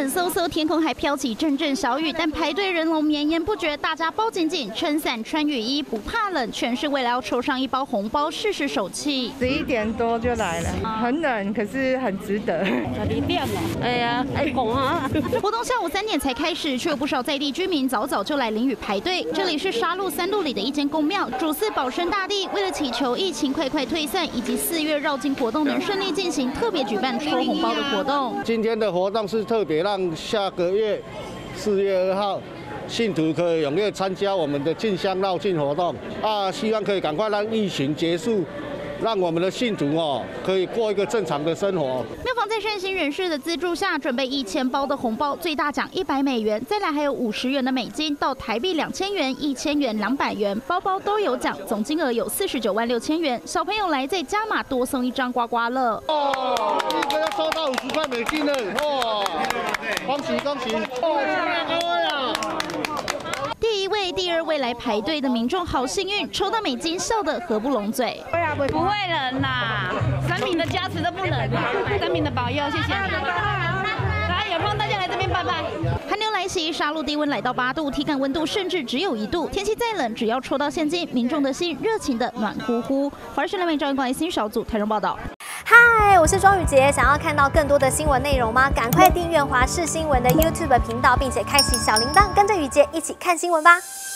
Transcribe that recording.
冷飕飕，天空还飘起阵阵小雨，但排队人龙绵延不绝，大家包紧紧，撑伞穿雨衣，不怕冷，全是为了要抽上一包红包，试试手气。 11点多就来了，很冷，可是很值得。 12点了，哎呀，爱讲啊！ 活动下午3点才开始，却有不少在地居民早早就来淋雨排队。这里是沙鹿3路里的一间宫庙，主祀保生大帝。为了祈求疫情快快退散，以及4月绕境活动能顺利进行，特别举办抽红包的活动。 今天的活动是特别让下个月4月2号。 信徒可以踊跃参加我们的进香绕境活动啊！希望可以赶快让疫情结束，让我们的信徒可以过一个正常的生活。 庙方在善心人士的资助下，准备1000包的红包，最大奖100美元，再来还有50元的美金到台币2000元、1000元、200元，包包都有奖，总金额有49万6千元。小朋友来再加码多送1张刮刮乐。 哦，一个要收到50块美金了，哇！恭喜恭喜！哦，谢谢各位啊！ 第1位、第2位来排队的民众好幸运，抽到美金笑得合不拢嘴。 不会冷啦，神明的加持都不冷，神明的保佑，谢谢你。来，有空大家来这边拜拜。 寒流来袭，沙鹿低温来到8度，体感温度甚至只有1度。天气再冷，只要抽到现金，民众的心热情的暖乎乎。华视联播新闻小组台中报道。 嗨，我是庄宇杰。想要看到更多的新闻内容吗？赶快订阅华视新闻的 YouTube 频道，并且开启小铃铛，跟着宇杰一起看新闻吧。